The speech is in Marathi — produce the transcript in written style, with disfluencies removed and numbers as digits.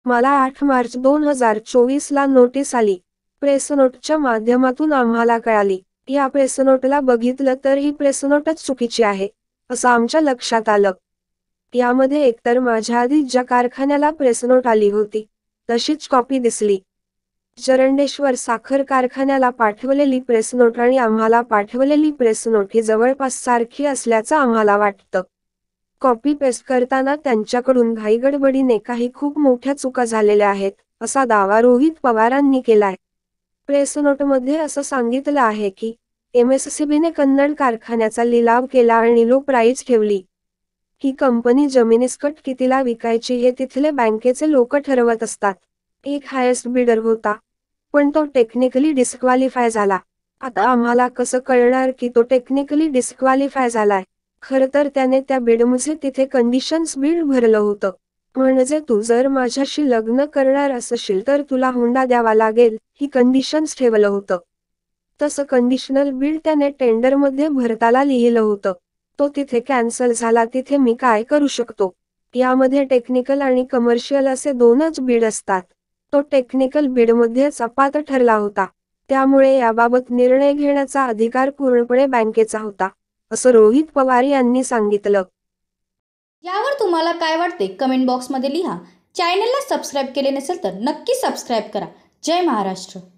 मला 8 मार्च 2024ला नोटीस आली. प्रेसनोटच्या माध्यमातून आम्हाला कळाली. या प्रेसनोटला बघितलं तर ही प्रेसनोटच चुकीची आहे, असं आमच्या लक्षात आलं. यामध्ये एकतर माझ्या आधी ज्या कारखान्याला प्रेसनोट आली होती, तशीच कॉपी दिसली. जरंडेश्वर साखर कारखान्याला पाठवलेली प्रेसनोट आणि आम्हाला पाठवलेली प्रेसनोट ही जवळपास सारखी असल्याचं आम्हाला वाटतं. कॉपी पेस्ट करताना त्यांच्याकडून घाईगडबडीने काही खूप मोठ्या चुका झालेल्या आहेत, असा दावा रोहित पवारांनी केलाय. प्रेसनोटमध्ये असं सांगितलं आहे की एमएससीबीने कन्नड कारखान्याचा लिलाव केला आणि लो प्राईस ठेवली. ही कंपनी जमिनीसकट कितीला विकायची हे तिथले बँकेचे लोक ठरवत असतात. एक हायेस्ट बिडर होता, पण तो टेक्निकली डिस्क्वालिफाय झाला. आता आम्हाला कसं कळणार की तो टेक्निकली डिस्क्वालिफाय झालाय? खरं तर त्याने त्या बिडमध्ये तिथे कंडिशन्स बिड भरलं होतं. म्हणजे तू जर माझ्याशी लग्न करणार असशील तर तुला हुंडा द्यावा लागेल, ही कंडिशन्स ठेवलं होतं. तसं कंडिशनल बिड त्याने टेंडरमध्ये भरताना लिहिलं होतं. तो तिथे कॅन्सल झाला. तिथे मी काय करू शकतो? यामध्ये टेक्निकल आणि कमर्शियल असे दोनच बिड असतात. तो टेक्निकल बिडमध्येच अपात्र ठरला होता. त्यामुळे याबाबत निर्णय घेण्याचा अधिकार पूर्णपणे बँकेचा होता, असं रोहित पवार यांनी सांगितलं. यावर तुम्हाला काय वाटते कमेंट बॉक्समध्ये लिहा. चॅनलला सबस्क्राईब केले नसेल तर नक्की सबस्क्राईब करा. जय महाराष्ट्र.